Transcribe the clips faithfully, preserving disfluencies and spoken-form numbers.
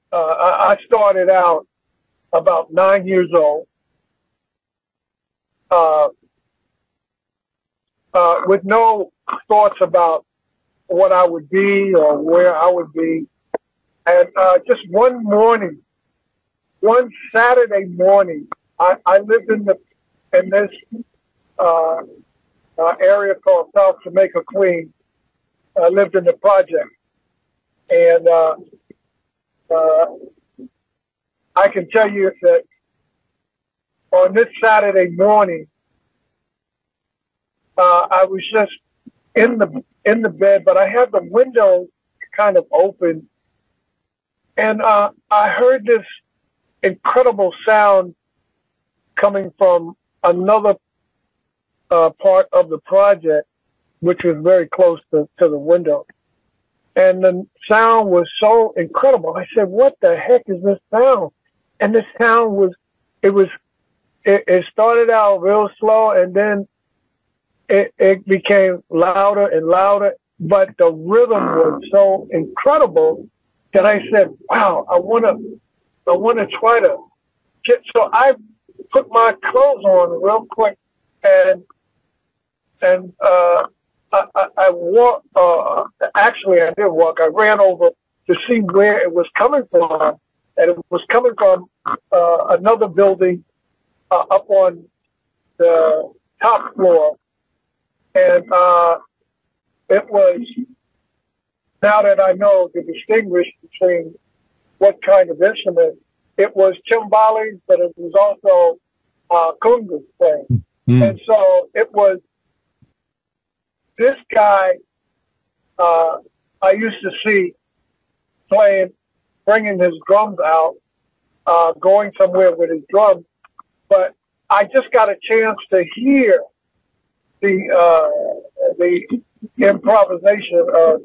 Uh, I, I started out about nine years old, uh, uh, with no thoughts about what I would be or where I would be. And uh, just one morning, one Saturday morning, I, I lived in the in this uh, uh, area called South Jamaica, Queens. I lived in the project, and uh, uh, I can tell you that on this Saturday morning, uh, I was just in the in the bed, but I had the window kind of open, and uh, I heard this incredible sound coming from another uh, part of the project, which was very close to, to the window. And the sound was so incredible. I said, what the heck is this sound? And the sound was, it was, it, it started out real slow, and then it, it became louder and louder. But the rhythm was so incredible that I said, wow, I want to, I want to try to get, so I put my clothes on real quick, and, and, uh, I, I, I walked, uh, actually I did walk, I ran over to see where it was coming from, and it was coming from, uh, another building, uh, up on the top floor, and, uh, it was, now that I know to distinguish between what kind of instrument, it was timbales, but it was also uh, congas playing. Mm. And so it was this guy uh, I used to see playing, bringing his drums out, uh, going somewhere with his drums. But I just got a chance to hear the uh, the improvisation of,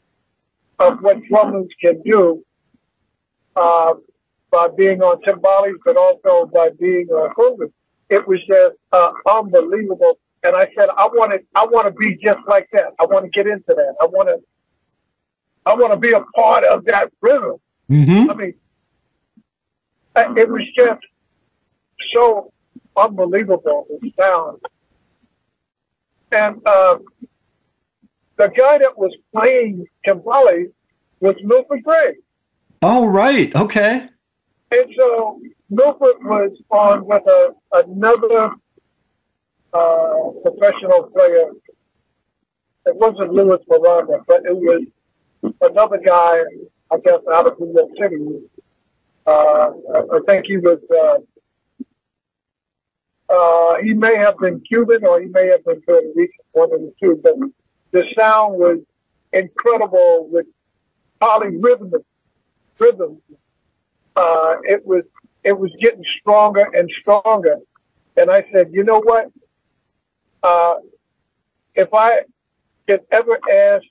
of what drummers can do. Uh, by being on timbales, but also by being on congas. It was just uh, unbelievable. And I said, I want to, I want to be just like that. I want to get into that. I want to, I want to be a part of that rhythm. Mm-hmm. I mean, it was just so unbelievable, the sound. And uh, the guy that was playing timbales was Milford Gray. Oh, right. Okay. And so Milford was on with a, another uh, professional player. It wasn't Louis Miranda, but it was another guy, I guess, out of New York City. Uh, I think he was, uh, uh, he may have been Cuban or he may have been Puerto Rican, one of the two. But the sound was incredible with polyrhythmic rhythm. Uh, it was it was getting stronger and stronger, and I said, you know what? Uh, if I could ever ask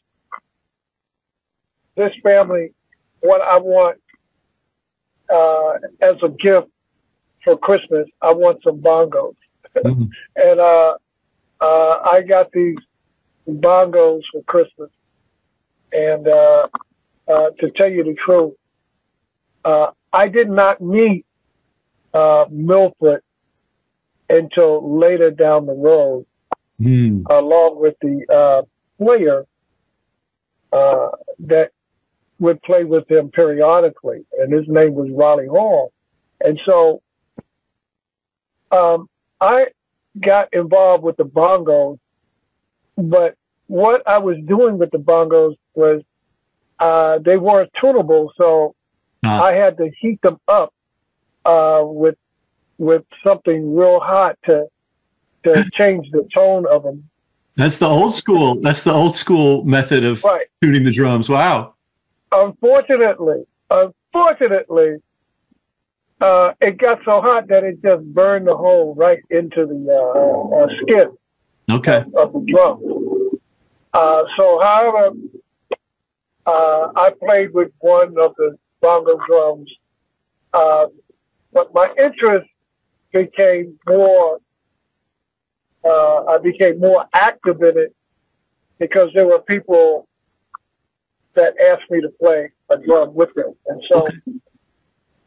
this family what I want uh, as a gift for Christmas, I want some bongos, mm-hmm. and uh, uh, I got these bongos for Christmas, and uh, uh, to tell you the truth. Uh, I did not meet uh, Milford until later down the road, mm. along with the uh, player uh, that would play with him periodically, and his name was Raleigh Hall. And so um, I got involved with the bongos, but what I was doing with the bongos was uh, they weren't tunable, so Uh, I had to heat them up uh, with with something real hot to to change the tone of them. That's the old school. That's the old school method of right. tuning the drums. Wow. Unfortunately, unfortunately, uh, it got so hot that it just burned the hole right into the uh, uh, skin okay. of, of the drum. Uh, so, however, uh, I played with one of the bongo drums, uh, but my interest became more, uh, I became more active in it because there were people that asked me to play a drum with them. And so okay.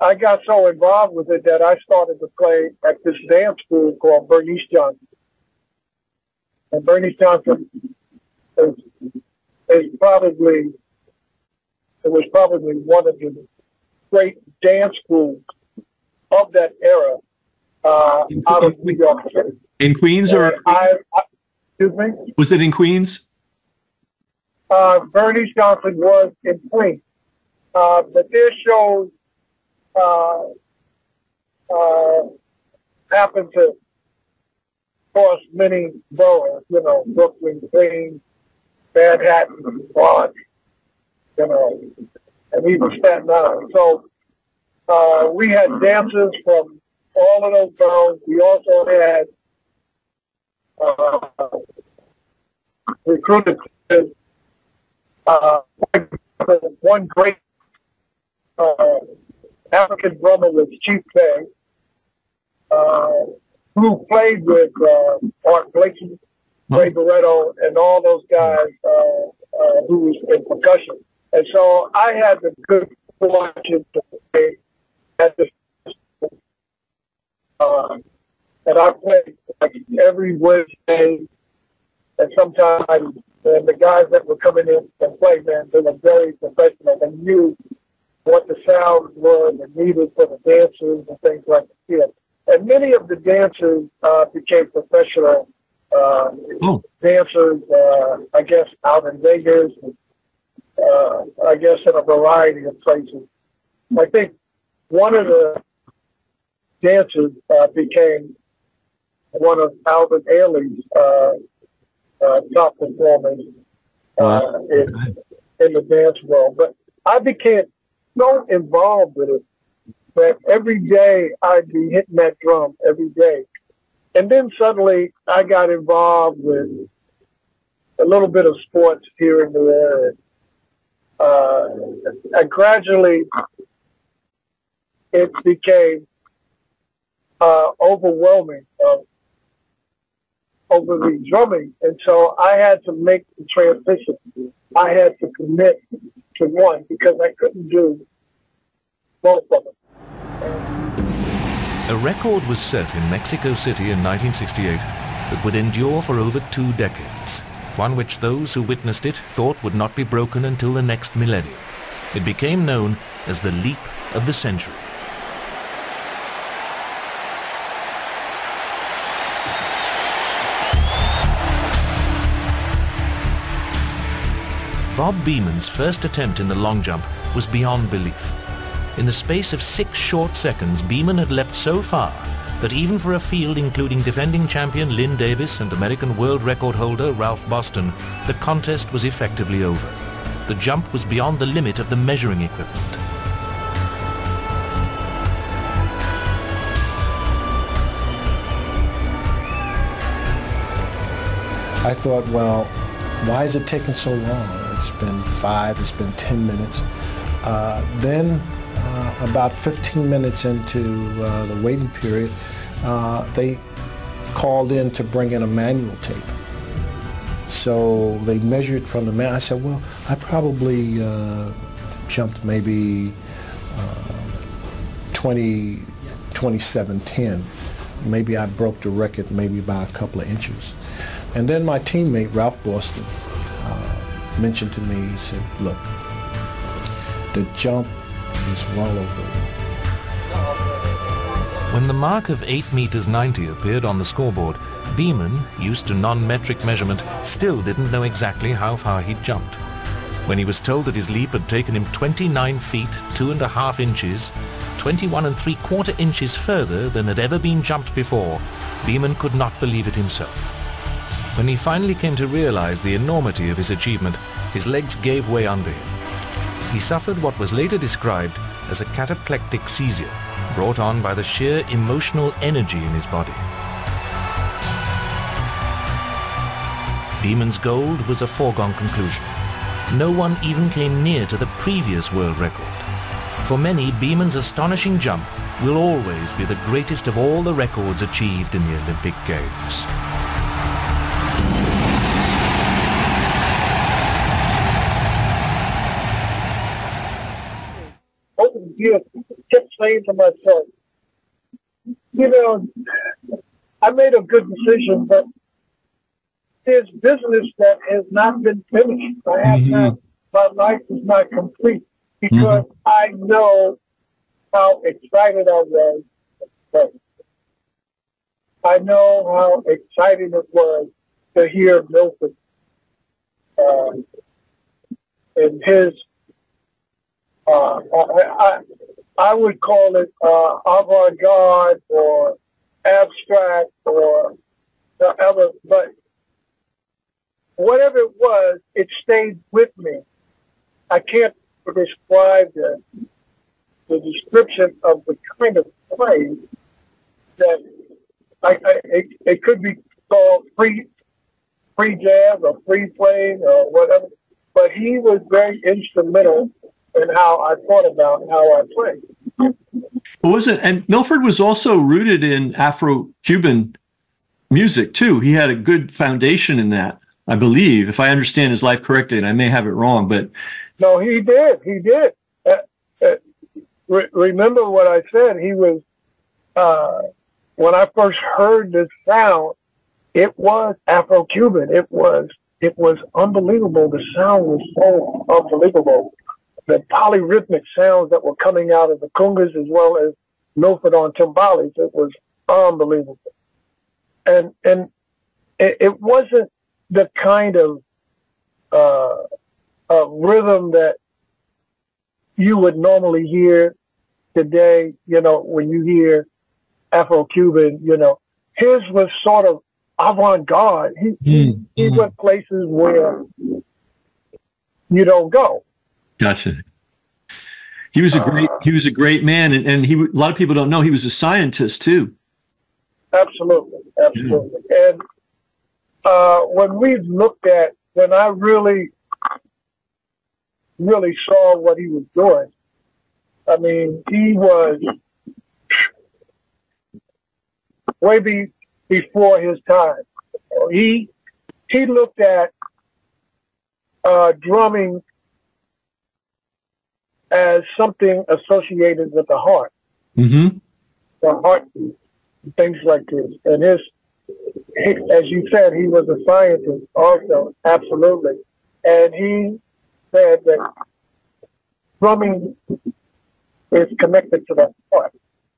I got so involved with it that I started to play at this dance school called Bernice Johnson. And Bernice Johnson is, is probably, it was probably one of the great dance schools of that era uh, out of New York City. In Queens, or I, I, excuse me? Was it in Queens? Uh, Bernice Johnson was in Queens, uh, but their shows uh, uh, happened to cross many boroughs. You know, Brooklyn, Queens, Manhattan, Bronx, you know, and even Staten Island. So uh, we had dancers from all of those boroughs. We also had uh, recruited uh, one great uh, African drummer was Chief Bay, uh, who played with uh, Art Blakey, Ray Barretto, and all those guys uh, uh, who was in percussion. And so I had the good fortune to play at the uh, and I played like every Wednesday, and sometimes and the guys that were coming in and play, man, they were very professional. They knew what the sounds were and needed for the dancers and things like that. And many of the dancers uh, became professional uh, oh. dancers, uh, I guess, out in Vegas, and, uh, I guess in a variety of places. I think one of the dancers uh, became one of Alvin Ailey's uh, uh, top performers uh, wow. in, in the dance world. But I became so involved with it that every day I'd be hitting that drum every day. And then suddenly I got involved with a little bit of sports here and there. And, uh, and gradually it became uh, overwhelming uh, over the drumming. And so I had to make the transition. I had to commit to one because I couldn't do both of them. A record was set in Mexico City in nineteen sixty-eight that would endure for over two decades, one which those who witnessed it thought would not be broken until the next millennium. It became known as the leap of the century. Bob Beamon's first attempt in the long jump was beyond belief. In the space of six short seconds, Beamon had leapt so far that even for a field including defending champion Lynn Davis and American world record holder Ralph Boston, the contest was effectively over. The jump was beyond the limit of the measuring equipment. I thought, well, why is it taking so long? It's been five, it's been ten minutes. Uh, then, uh, about fifteen minutes into uh, the waiting period, uh, they called in to bring in a manual tape. So they measured from the man. I said, well, I probably uh, jumped maybe uh, twenty, twenty-seven ten. Maybe I broke the record maybe by a couple of inches. And then my teammate, Ralph Boston, uh, mentioned to me, he said, look, the jump is well over. When the mark of eight meters ninety appeared on the scoreboard, Beamon, used to non-metric measurement, still didn't know exactly how far he'd jumped. When he was told that his leap had taken him twenty-nine feet, two and a half inches, twenty-one and three quarter inches further than had ever been jumped before, Beamon could not believe it himself. When he finally came to realize the enormity of his achievement, his legs gave way under him. He suffered what was later described as a cataplectic seizure, brought on by the sheer emotional energy in his body. Beamon's gold was a foregone conclusion. No one even came near to the previous world record. For many, Beamon's astonishing jump will always be the greatest of all the records achieved in the Olympic Games. Over the years, kept saying to myself, you know, I made a good decision, but there's business that has not been finished. I have mm-hmm. not, my life is not complete because mm-hmm. I know how excited I was. I know how exciting it was to hear Milford uh, and his, uh, I, I, I would call it uh, avant-garde or abstract or whatever, but whatever it was, it stayed with me. I can't describe the, the description of the kind of play that I, I it, it could be called free free jazz or free playing or whatever, but he was very instrumental in how I thought about how I played. Well, was it? And Milford was also rooted in Afro-Cuban music too. He had a good foundation in that, I believe, if I understand his life correctly, and I may have it wrong, but no, he did. He did. Uh, uh, re remember what I said? He was. Uh, when I first heard this sound, it was Afro-Cuban. It was. It was unbelievable. The sound was so unbelievable. The polyrhythmic sounds that were coming out of the congas as well as Milford on timbales, it was unbelievable. And and it, it wasn't the kind of uh, uh, rhythm that you would normally hear today, you know, when you hear Afro-Cuban, you know. His was sort of avant-garde. He, mm. he, he went places where you don't go. Gotcha. He was a great uh, he was a great man, and, and he a lot of people don't know he was a scientist too. Absolutely, absolutely. Yeah. And uh, when we looked at when I really really saw what he was doing, I mean, he was way be, before his time. He he looked at uh, drumming as something associated with the heart, mm-hmm. the heartbeat, things like this. And his, he, as you said, he was a scientist also, absolutely. And he said that drumming is connected to the heart.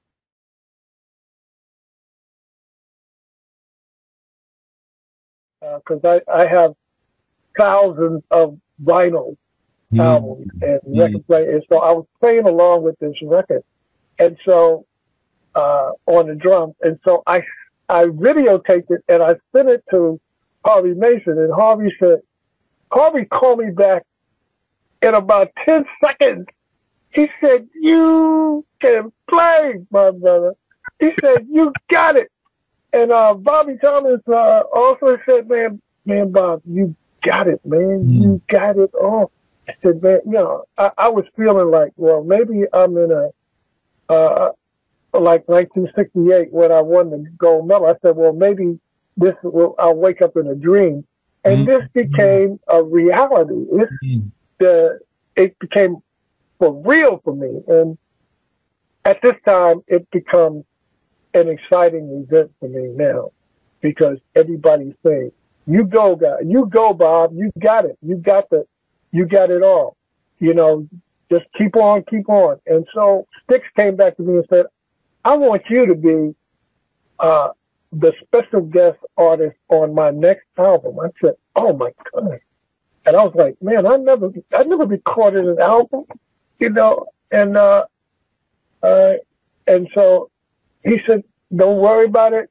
Because uh, I, I have thousands of vinyls, mm. albums, and mm. record players. And so I was playing along with this record, and so uh, on the drums. And so I I videotaped it and I sent it to Harvey Mason. And Harvey said, Harvey called me back in about ten seconds. He said, "You can play, my brother." He said, "You got it." And uh, Bobby Thomas uh, also said, man, man, Bob, you got it, man. Mm. You got it all. I said, man, you know, I, I was feeling like, well, maybe I'm in a, uh, like nineteen sixty-eight when I won the gold medal. I said, well, maybe this will, I'll wake up in a dream. And mm. this became a reality. It's mm. the, it became for real for me. And at this time, it becomes an exciting event for me now, because everybody's saying, "You go, guy. You go, Bob. You got it. You got the, you got it all. You know, just keep on, keep on." And so Styx came back to me and said, "I want you to be uh, the special guest artist on my next album." I said, "Oh my God!" And I was like, "Man, I never, I never recorded an album, you know." And uh, uh, and so he said, "Don't worry about it.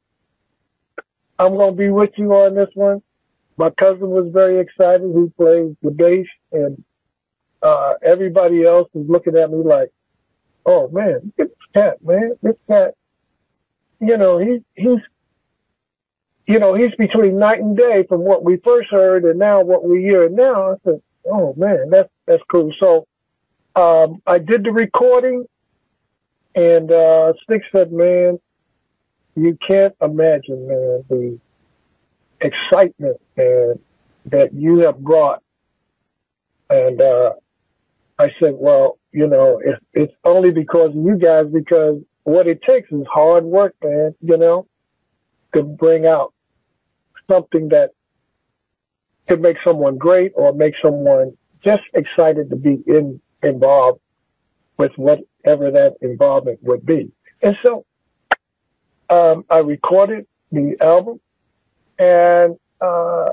I'm going to be with you on this one." My cousin was very excited. He plays the bass, and uh, everybody else was looking at me like, "Oh man, look at this cat, man. This cat, you know, he, he's, you know, he's between night and day from what we first heard and now what we hear now." I said, "Oh man, that's that's cool." So um, I did the recording, and uh, Styx said, "Man, you can't imagine, man, the excitement, man, that you have brought." And uh, I said, "Well, you know, it's, it's only because of you guys, because what it takes is hard work, man, you know, to bring out something that could make someone great or make someone just excited to be in, involved with whatever that involvement would be. And so um, I recorded the album, and uh,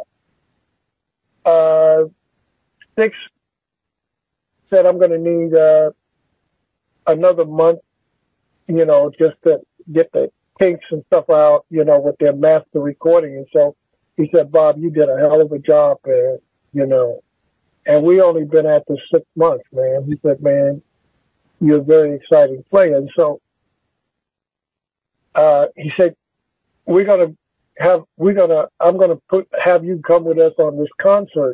uh, Six said, I'm going to need uh, another month, you know, just to get the kinks and stuff out, you know, with their master recording. And so he said, Bob, you did a hell of a job, man, you know, and we only been at this six months, man. He said, man, you're a very exciting player. And so uh, he said, we're going to have, we're going to, I'm going to put, have you come with us on this concert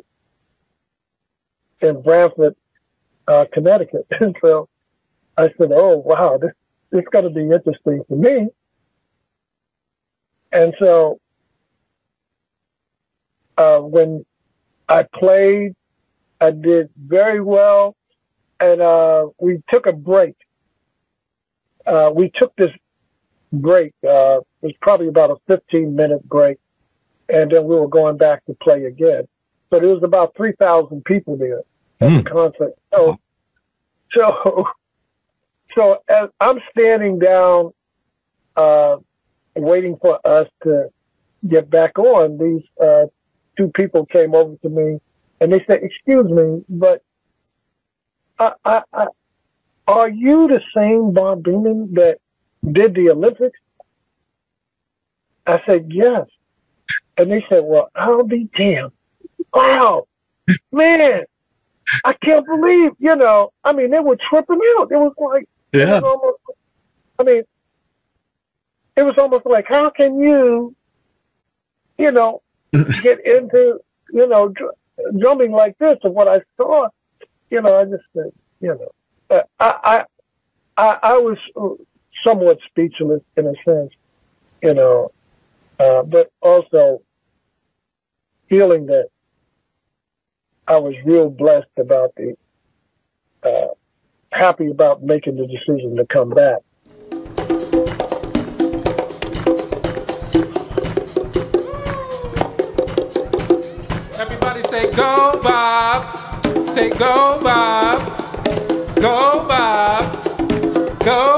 in Branford, uh, Connecticut. And so I said, oh, wow, this, this is going to be interesting for me. And so uh, when I played, I did very well. And uh, we took a break. Uh, we took this break. Uh, it was probably about a fifteen minute break. And then we were going back to play again. So there was about three thousand people there at mm. the concert. So, so, so as I'm standing down, uh, waiting for us to get back on, these uh, two people came over to me and they said, excuse me, but I, I, I, are you the same Bob Beamon that did the Olympics? I said, yes. And they said, well, I'll be damned. Wow, man, I can't believe, you know, I mean, they were tripping out. It was like, yeah. It was almost, I mean, it was almost like, how can you, you know, get into, you know, dr- drumming like this? And what I saw, you know, I just said, you know, uh, I, I, I, I was somewhat speechless in a sense, you know, uh, but also feeling that I was real blessed about the, uh, happy about making the decision to come back. Everybody say, go, Bob. Say, go, Bob. Go, Bob. Go,